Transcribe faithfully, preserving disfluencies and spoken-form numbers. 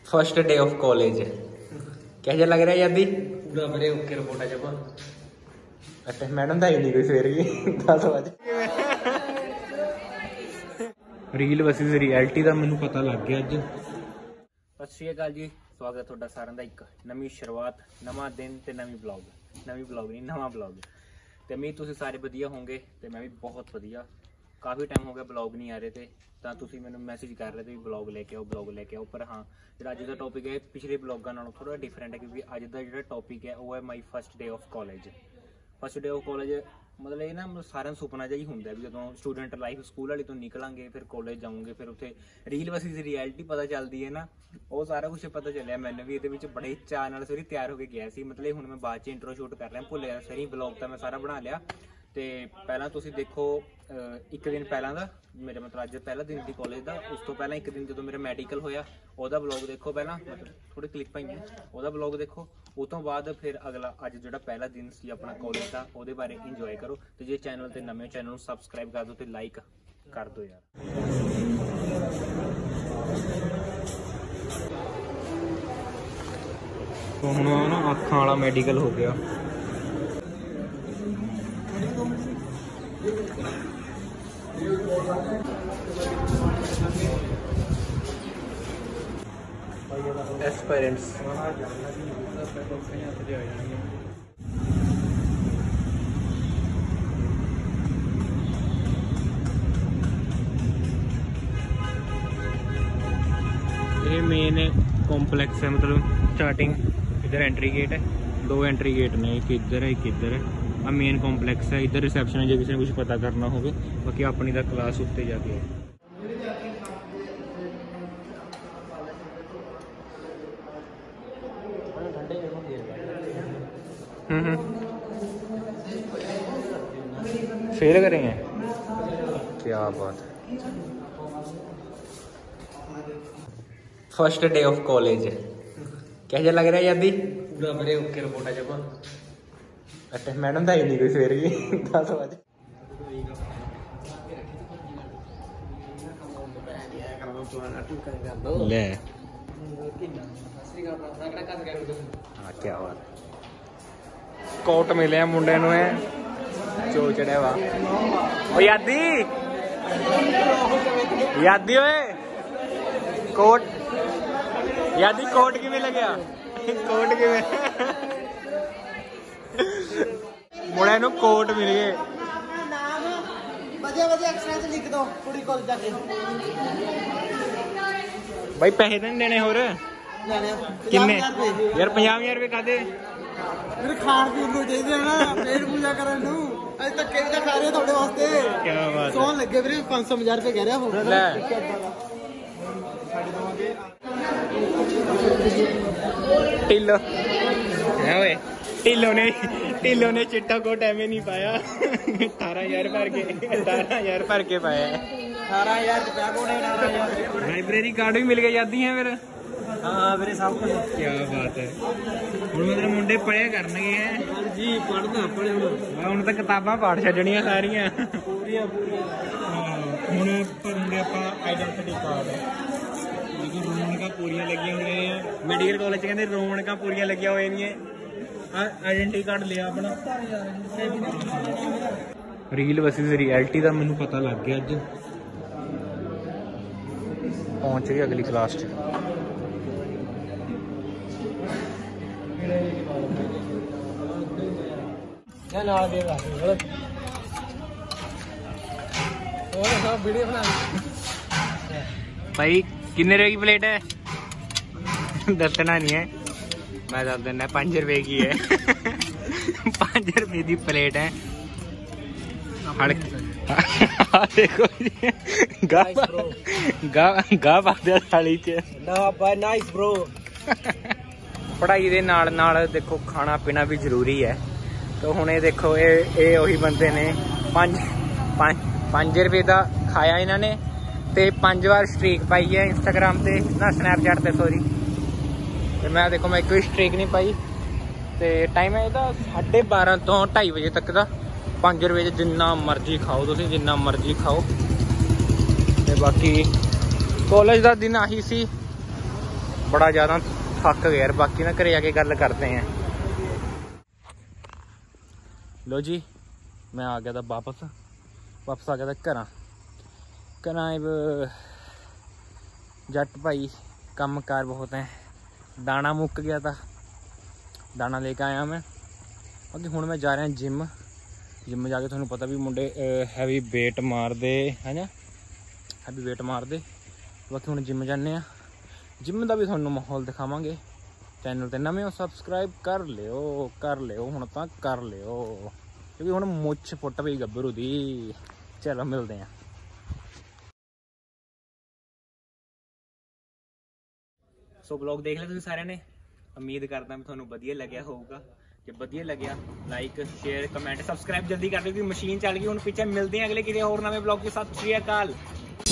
First day of college कैसा लग रहा है यादी? पूरा बड़े ओके रिपोर्ट है जब। अच्छा मैडम था ही नहीं कोई सवेरे की दस बजे। रील वर्सेस रियलिटी का मैनू पता लग गया अज। सत श्री अकाल जी, स्वागत है तुहाडा सारिਆਂ ਦਾ एक नवी शुरुआत, नवा दिन ते नवी ब्लॉग, नवी ब्लॉग नहीं नवा ब्लॉग। तो उम्मीद तुसीं सारे वधिया होंगे ते मैं भी बहुत वधिया। काफ़ी टाइम हो गया ब्लॉग नहीं आ रहे थे तो तुसीं मैनूं मैसेज कर रहे थे भी ब्लॉग लेके आओ ब्लॉग लेके आओ। पर हाँ जो अज का टॉपिक है पिछले ब्लॉगों नालों थोड़ा डिफरेंट है क्योंकि अज का जो टॉपिक है वो है my first day of college. First day of college मतलब ये ना मतलब सारे सुपना जिहा ही होंदा भी जो स्टूडेंट लाइफ स्कूल वाली तो निकलांगे फिर कॉलेज जाऊँगे फिर उत्थे रील वर्सेस रियलिटी पता चलती है ना, वो सारा कुछ पता चलिया। मैंने भी ये बड़े चाह नाल सवेरे तैयार होकर गया सी। मतलब हुण मैं बाद च इंट्रो शूट कर रहा भुलिया सही ब्लॉग तो मैं सारा बना लिया। तो पहला तुसीं देखो एक दिन पहला दा मेरे मतलब अज पहला दिन सी कॉलेज का। उस तो पहला एक दिन जो मेरा मैडिकल होया ओहदा ब्लॉग देखो पहला, मतलब थोड़ी क्लिप आई है ओहदा ब्लॉग देखो। उस तो बाद फिर अगला अज जो पहला दिन सी अपना कॉलेज का ओहदे बारे इंजॉय करो। तो जे चैनल ते नवे चैनल को सबसक्राइब कर दो तो लाइक कर दो यार। तो हुण ना अखां वाला मैडिकल हो गया। एस्पायरेंट्स ये मेन कॉम्प्लेक्स है, मतलब स्टार्टिंग इधर एंट्री गेट है, दो एंट्री गेट ने, एक इधर है एक इधर है। आ मेन कॉम्प्लेक्स है, इधर रिसेप्शन है जो किसी ने कुछ पता करना हो। बाकी अपनी दा क्लास उत्ते जाके है। हम्म फेल करेंगे, क्या बात है। फर्स्ट डे ऑफ कॉलेज कैसा लग रहा है यादी? पूरा बड़े ओके रिपोर्ट है जब। अच्छा मैडम था ही नहीं कोई सवेरे की दस बजे। ले हाँ क्या बात। कोट मिले मुंडे नूं चो चढ़िया वा। ओ यादी यादी ओए कोट यादी कोट किवें लग्या? कोट किवें मुंडे नूं कोट मिल गए। भाई पैसे तो नहीं देने होर किन्ने यार? पंजाह हजार रुपये कादे मेरे खाण पीन को चाहिए ना, पेट पूजा करन नूं अज तक के खा रहे थोड़े वास्ते। क्या बात सोन लगे वीरे पाँच सौ हजार रुपये कह रहा हो। टिल्लो है टिल्लो ने टिल्लो ने चिट्टा कोट एवं नहीं पाया। अठारह हजार भर के अठारह हजार भर के पाया है। अठारह हजार लाइब्रेरी कार्ड भी मिल गए यादी है फिर। हाँ मेरे सब कुछ। क्या बात है। हुण मतलब मुंडे पढ़िया करनगे हैं जी, पढ़ना पढ़े हुण तो किताबां पढ़ छड्डणियां सारियां पूरियां पूरियां। हुण भरूंगे आपां आइडेंटिटी कार्ड। देखो रौनकां पूरियां लगियां हुई हैं मैडिकल कॉलेज कहंदे रौनकां पूरियां लगियां होई नहीं। आइडेंटिटी कार्ड लिया अपना। रील वर्सेस रियलिटी का मैनू पता लग गया अज। पहुंच गई अगली क्लास च। भाई किन्ने रुपए की प्लेट है? दसना नहीं है, मैं दस देना पाँच रुपए की है। पाँच रुपए की प्लेट है। देखो गा गा गा पाते थाली च। Nice bro. पढ़ाई दे नाल नाल देखो खाना पीना भी जरूरी है। तो हुण ये देखो ये ये वही बंदे ने पाँच पाँच पाँच रुपए का खाया इन्हों ने ते पाँच बार स्ट्रीक पाई है इंस्टाग्राम ते ना स्नैपचैट ते सॉरी। तो मैं देखो मैं एक भी स्ट्रीक नहीं पाई। तो टाइम है इसका साढ़े बारह तो ढाई बजे तक का। पाँच रुपये जिन्ना मर्जी खाओ तुम जिन्ना मर्जी खाओ। ते बाकी कॉलेज का दिन आही सी बड़ा ज़्यादा थक गया यार। बाकी ना घरे जाके गल करते हैं। लो जी मैं आ गया था वापस वापस आ गया था घर घर जट भाई काम कार बहुत है। दाना मुक गया था, दाना लेके आया मैं। बाकी हुण मैं जा रहा जिम जिम जाके थोड़ा पता भी मुंडे हैवी वेट मारदे है ना, हैवी वेट मारदे। बाकी हुण जिम जाने आ, जिम का भी थोड़ा माहौल दिखावांगे। चैनल ते नवे हो सबसक्राइब कर लियो कर लियो हुण तां कर लियो, क्योंकि हुण मुछ फुट पई गब्बरू दी। चलो मिलते हैं। सो ब्लॉग देख लिया तुसीं सारिਆਂ ने, उम्मीद करदा मैं तुहानूं वधिया लग्या होऊगा। जे वधिया लग्या लाइक शेयर कमेंट सबसक्राइब जल्दी कर दिओ, क्योंकि मशीन चल गई। हुण पिछे मिलते हैं अगले किसी होर नवे ब्लॉग के साथ। श्री अकाल।